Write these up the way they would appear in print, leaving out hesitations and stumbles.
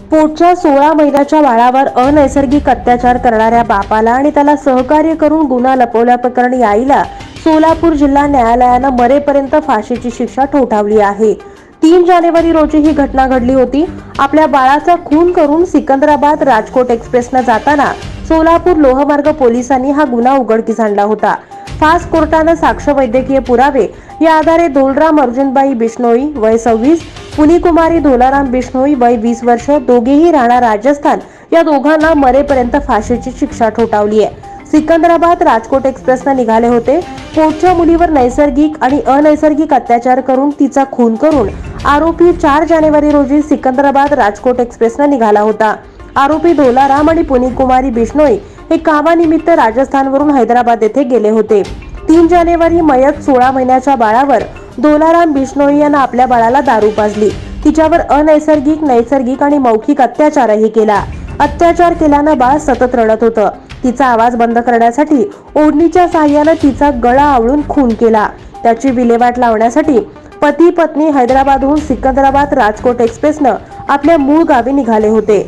पोटच्या 16 महिन्याच्या बाळावर अनैसर्गिक अत्याचार करणाऱ्या बापाला आणि त्याला सहकार्य करून गुन्हा लपवल्याप्रकरणी आईला सोलापूर जिल्हा न्यायालयानं मरेपर्यंत फाशीची शिक्षा ठोठावली आहे। 3 जानेवारी रोजी ही घटना घडली होती। आपल्या बाळाचा खून करून सिकंदराबाद राजकोट एक्सप्रेसनं जाताना सोलापूर लोहमार्ग पोलिसांनी हा गुन्हा उघडकीस आणला होता। फास्ट कोर्टानं साक्ष वैद्यकीय पुरावे या आधारे धोलराम अर्जुनबाई बिश्नोई वय 26, पुनीकुमारी धोलाराम बिश्नोई वय 20 वर्ष दोघेही राहणार राजस्थान या दोघांना मरेपर्यंत फाशीची शिक्षा ठोठावली आहे। सिकंदराबाद राजकोट एक्सप्रेसने निघाले होते। पोटच्या मुलीवर नैसर्गिक आणि अनैसर्गिक अत्याचार करून तिचा खून करून आरोपी 4 जानेवारी रोजी सिकंदराबाद राजकोट एक्सप्रेसने निघाला होता। आरोपी धोलाराम आणि पुनीकुमारी बिश्नोई हे कामानिमित्त राजस्थानवरून हैदराबाद येथे गेले होते। 3 जानेवारी मयत 16 महिन्याच्या बाळावर धोलाराम बिश्नोई यांना आपल्या बाळाला दारू पाजली, तिच्यावर अनैसर्गिक, नैसर्गिक आणि मौखिक अत्याचारही केला। अत्याचार केल्यानं बाळ सतत रडत होतं। तिचा आवाज बंद करण्यासाठी ओढणीच्या साहाय्याने तिचा गळा आवळून खून केला। त्याची विल्हेवाट लावण्यासाठी पती पत्नी हैदराबादहून सिकंदराबाद राजकोट एक्सप्रेसनं आपल्या मूळ गावी निघाले होते।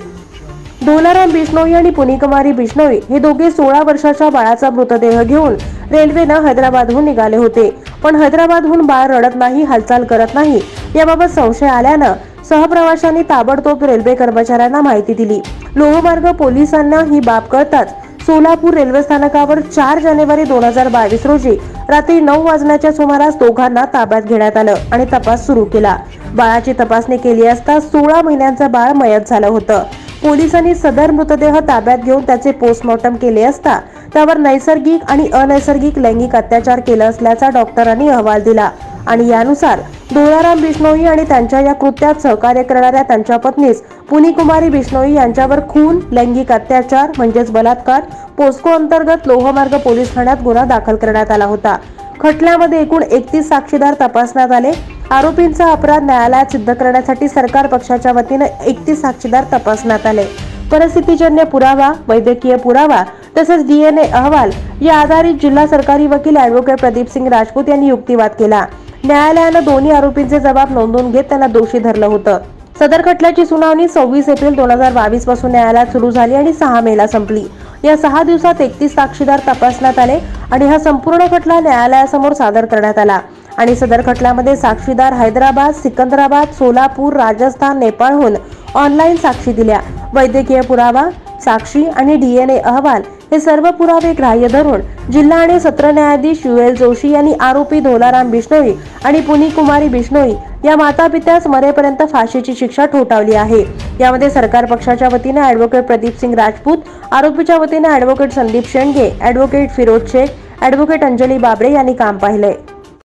धोलाराम बिश्नोई आणि पुनीकुमारी बिश्नोई हे दोघे 16 वर्षाच्या बाळाचा मृतदेह घेऊन रेल्वेनं हैदराबादहून निघाले होते। पण हैदराबादहून बाळ रडत नाही, हालचाल करत नाही याबाबत संशय आल्यानं सहप्रवाशांनी ताबडतोब रेल्वे कर्मचाऱ्यांना माहिती दिली। लोहमार्ग पोलिसांना ही बाब कळताच सोलापूर रेल्वे स्थानकावर 4 जानेवारी 2022 रोजी रात्री 9 वाजण्याच्या सुमारास दोघांना ताब्यात घेण्यात आलं आणि तपास सुरू केला। बाळाची तपासणी केली असता 16 महिन्यांचं बाळ मयत झालं होतं। पोलिसांनी सदर मृतदेह ताब्यात घेऊन त्याचे पोस्टमॉर्टम केले असता त्यावर नैसर्गिक आणि अनैसर्गिक लैंगिक अत्याचार केला असल्याचा डॉक्टरांनी अहवाल दिला आणि यानुसार धोलाराम बिश्नोई आणि त्यांच्या या कृत्यात सहकार्य करणाऱ्या त्यांच्या पत्नीस पुनीकुमारी बिश्नोई यांच्यावर खून, लैंगिक अत्याचार म्हणजेच बलात्कार पोस्को अंतर्गत लोहमार्ग पोलीस ठाण्यात गुन्हा दाखल करण्यात आला होता। खटल्यामध्ये एकूण 31 साक्षीदार तपासण्यात आले। आरोपींचा अपराध न्यायालयात सिद्ध करण्यासाठी सरकार पक्षाच्या वतीने 31 साक्षीदार तपासण्यात आले। परिस्थितीजन्य पुरावा, वैद्यकीय पुरावा तसेच DNA अहवाल या आधारित जिल्हा सरकारी वकील ॲडव्होकेट प्रदीपसिंग राजपूत यांनी युक्तिवाद केला। न्यायालयानं दोन्ही आरोपींचे जबाब नोंदवून घेत त्यांना दोषी धरलं होतं। सदर खटल्याची सुनावणी 26 एप्रिल 2022 पासून न्यायालयात सुरू झाली आणि 6 मेला संपली। या 6 दिवसात 31 साक्षीदार तपासण्यात आले आणि हा संपूर्ण खटला न्यायालयासमोर सादर करण्यात आला आणि सदर खटल्यामध्ये साक्षीदार हैदराबाद, सिकंदराबाद, सोलापूर, राजस्थान, नेपाळहून ऑनलाईन साक्षी दिल्या। वैद्यकीय पुरावा, साक्षी आणि DNA अहवाल हे सर्व पुरावे ग्राह्य धरून जिल्हा आणि सत्र न्यायाधीश UL जोशी यांनी आरोपी धोलाराम बिश्नोई आणि पुनीकुमारी बिश्नोई या मातापित्यास मरेपर्यंत फाशीची शिक्षा ठोठावली आहे। यामध्ये सरकार पक्षाच्या वतीने ॲडव्होकेट प्रदीपसिंग राजपूत, आरोपीच्या वतीने advocate Sandeep Shendge, advocate Firoz Shaikh, advocate Anjali Babale यांनी काम पाहिले।